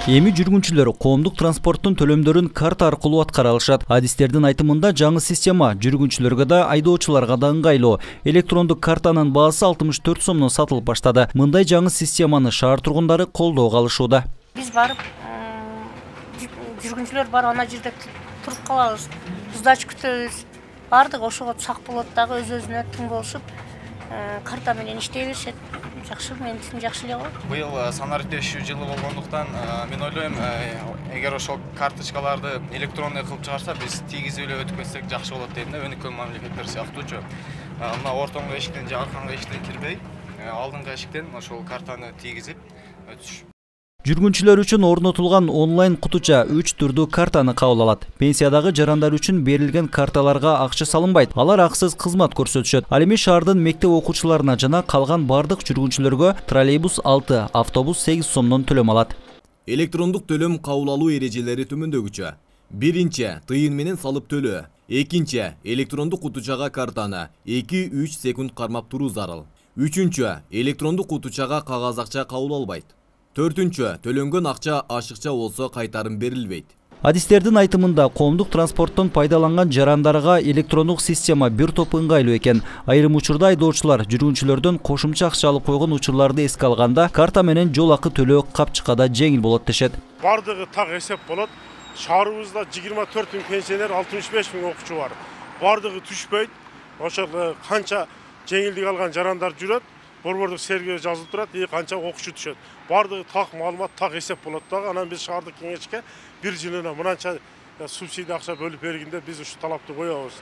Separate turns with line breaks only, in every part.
Эми жүргүнчүлөр коомдук транспорттун төлөмдөрүн карта аркылуу аткара алышат. Адистердин айтымында жаңы система жүргүнчүлөргө да айдоочуларга да ыңгайлуу. Электрондук картанын баасы 64 сомдон сатылып баштады. Мындай жаңы системаны шаар тургундары колдоого алышууда.
Биз барып, жүргүнчүлөр барып ана жерде туруп калабыз. Сдач күтөбүз. Бардык ошого сак болот дагы өз-өзүнө тең болушуп, карта менен иштей беришет. Жакшы, мен үчүн жакшы эле болот.
Быйыл санар өтөшүү жылы болгондуктан, мен ойлойм, эгер ошол карточкаларды электронный кылып чыгарса, биз тийгизип эле өтүп кетсек жакшы болот дейм да, өнүккөн мамлекеттер сыяктуучу. Мына ортоңку эшиктен же аркаңкы эшиктен кирбей, алдыңкы эшиктен ошол картаны тийгизип өтүш.
Жүргүнчүлөр үчүн орнотулган онлайн кутуча 3 түрдүү картаны кабыл алат. Пенсиядагы жарандар үчүн берилген карталарга акча салынбайт. Алар акысыз кызмат көрсөтүшөт. Ал эми шаардын мектеп окуучуларына жана калган бардык жүргүнчүлөргө троллейбус 6, автобус 8 сомдон төлөм алат.
Электрондук төлөм кабыл алуу эрежелери төмөндөгүчө. Биринчи, тыйын менен салып төлөө. Экинчи, электрондук кутучага картаны 2-3 секунд кармап туруу зарыл. Үчүнчү, электрондук кутучага кагаз акча кабыл албайт. Төртүнчү, төлөнгөн акча ашыкча болсо кайтарым берилбейт.
Адистердин айтымында коомдук транспорттон пайдаланган жарандарга электрондук система бир топ ыңгайлуу экен. Айрым учурда айдоочулар жүргүнчүлөрдөн кошумча акча алып койгон учурларды эске алганда карта менен жол акы төлөө капчыкада жеңил болот дешет.
Бардыгы так эсеп болот. Шаарыбызда 24 000 пенсионер, 65 000 окуучу бар. Бардыгы түшпөйт. Ошол канча жеңилдик алган жарандар жүрөт. Борбордук серге жазылып турат, канча окуучу түшөт. Бардыгы так маалымат, так эсеп болот дагы. Анан биз шаардык кеңешке бир жылына мынанча субсидия акча бөлүп бергенде биз ушу талапты коебуз.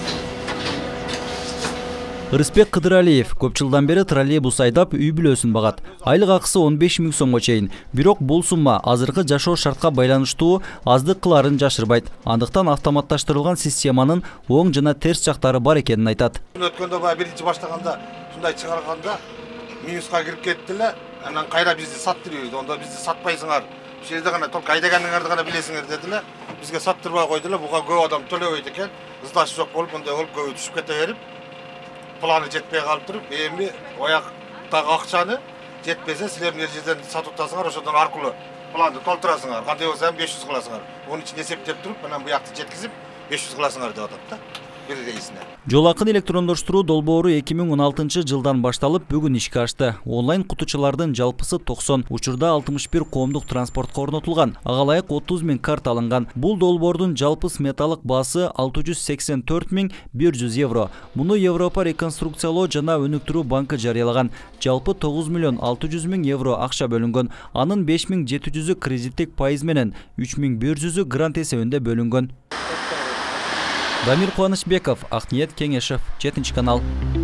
Рыспек Кыдыралиев көп жылдан бери троллейбус айдап үй бүлөсүн багат. Айлык акысы 15 000 сомго чейин. Бирок бул сумма азыркы жашоо шартка байланыштуу аздык кыларын жашырбайт. Андыктан автоматташтырылган системанын оң жана терс жактары бар экенин айтат.
Өткөндө баягы биринчи баштаганда мындай чыгарганда минуска кирип кетти эле, анан кайра бизди саттырбайбыз. Онда бизди сатпайсыңар. Бул жерде гана только айдагандыгарды гана билесиңер деди эле. Бизге саттырбай койду эле. Буга көп адам төлөбөйт экен. Сдач жок болуп, мындай болуп көбү түшүп кете берип, планы жетпей калып туруп, эми ояктагы акчаны жетпесе силердин эр жерден сатып атасыңар, ошодон аркылуу планды толтурасыңар. Кандай болсо 500 кыласыңар. Onun үчүн эсептеп туруп, анан буякты жеткизип 500 кыласыңар деп атат да.
Жол акын электрондоштуруу долбоору 2016 жылдан башталып бүгүн ишке ашты. Онлайн кутучалардын жалпысы 90, учурда 61 коомдук транспортко орнотулган. Ага ылайык 30 000 карта алынган. Бул долбоордун жалпы сметалык баасы 684 100 евро. Муну Европа реконструкциялоо жана өнүктүрүү банкы жарыялаган. Жалпы 9 600 000 евро акча бөлүнгөн. Анын 5700-ü кредиттик пайыз менен, 3100-ü грант эсебинде бөлүнгөн. Дамир Кубанычбеков, Акниет Кеңешев, 7 канал.